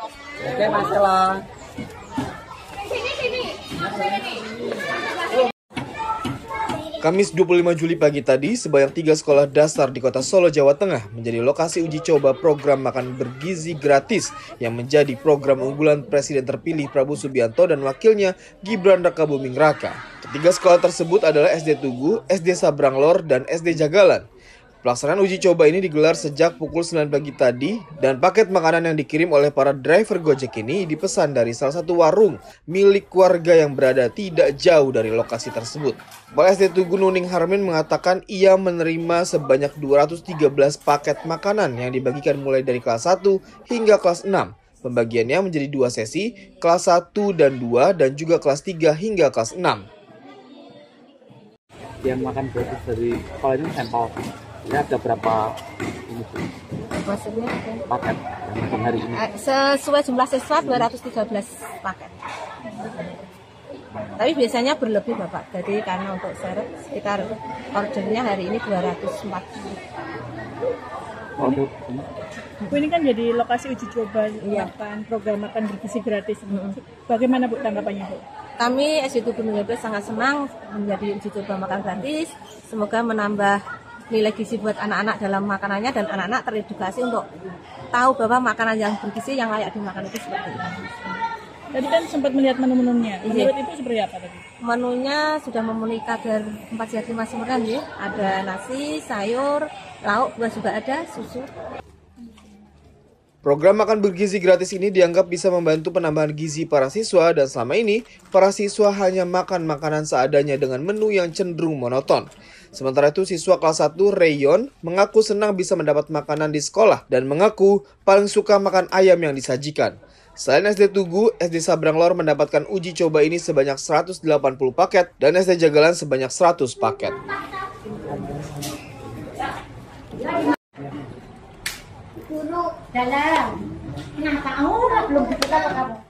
Oke, Marcella. Kamis 25 Juli pagi tadi, sebanyak 3 sekolah dasar di kota Solo, Jawa Tengah menjadi lokasi uji coba program makan bergizi gratis yang menjadi program unggulan Presiden terpilih Prabowo Subianto dan wakilnya Gibran Rakabuming Raka. Ketiga sekolah tersebut adalah SD Tugu, SD Sabranglor, dan SD Jagalan. Pelaksanaan uji coba ini digelar sejak pukul 9 pagi tadi dan paket makanan yang dikirim oleh para driver Gojek ini dipesan dari salah satu warung milik warga yang berada tidak jauh dari lokasi tersebut. Kepala SD Tugu Nuning Harmin mengatakan ia menerima sebanyak 213 paket makanan yang dibagikan mulai dari kelas 1 hingga kelas 6. Pembagiannya menjadi 2 sesi, kelas 1 dan 2 dan juga kelas 3 hingga kelas 6. Yang makan gratis dari sekolah ini sampel. Ini ada berapa ini? Maksudnya paket yang hari ini? Sesuai jumlah siswa 213 paket. Tapi biasanya berlebih Bapak. Jadi karena untuk seret sekitar ordernya hari ini 240. Bu, ini kan jadi lokasi uji coba program makan bergizi gratis. Bagaimana Bu tanggapannya Bu? Kami SD Tugu Nuning sangat senang menjadi uji coba makan gratis. Semoga menambah nilai gizi buat anak-anak dalam makanannya dan anak-anak teredukasi untuk tahu bahwa makanan yang bergizi yang layak dimakan itu seperti ini. Tadi kan sempat melihat menu-menunya. Menurut Ibu seperti apa tadi? Menunya sudah memenuhi kadar 4 sehat 5 sempurna ya. Ada nasi, sayur, lauk juga ada, susu. Program makan bergizi gratis ini dianggap bisa membantu penambahan gizi para siswa dan selama ini para siswa hanya makan makanan seadanya dengan menu yang cenderung monoton. Sementara itu siswa kelas 1 Rayon mengaku senang bisa mendapat makanan di sekolah dan mengaku paling suka makan ayam yang disajikan. Selain SD Tugu, SD Sabranglor mendapatkan uji coba ini sebanyak 180 paket dan SD Jagalan sebanyak 100 paket. Guru dalam. Kenapa? Oh, belum dibuka kamu.